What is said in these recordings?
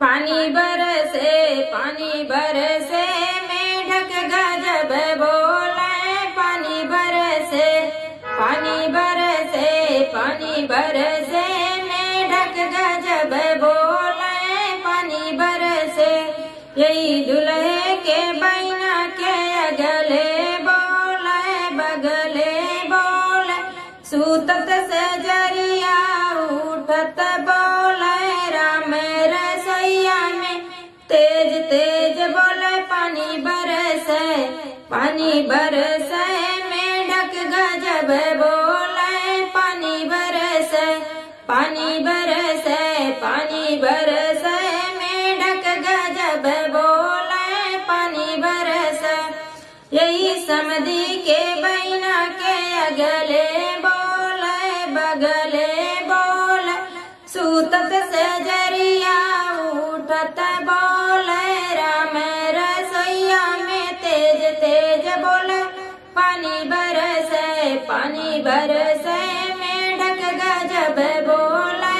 पानी बरसे मेढक गजब बोले। पानी बरसे मेढक गजब बोले। पानी बरसे यही दुल्हे के बहना के अगले बोले बगले बोले। सूतत से जरिया उठत बोले। राम रसोईया में तेज तेज बोले। पानी बरसे मेढक गजब बोले। पानी बरसे मेढक गजब बोले। पानी बरसे यही समधी के बहना के अगले बोले बगले बोले। सूतत से जरिया उठत बोले। राम रसोईया में तेज तेज बोले। पानी बरसे मेढक गजब बोले।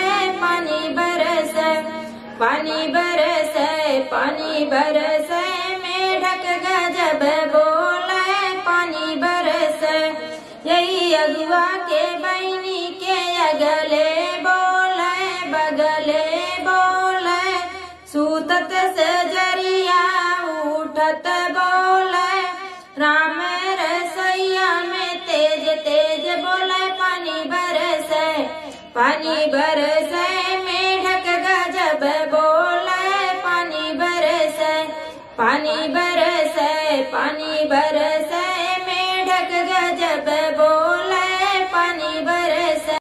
पानी बरसे मेढक गजब बोले। पानी बरसे यही अगुआ के बहनी के अगले बोले बगले बोले। सूतत से जरिया उठत बोले। राम रसोईया में तेज तेज बोले। पानी बरसे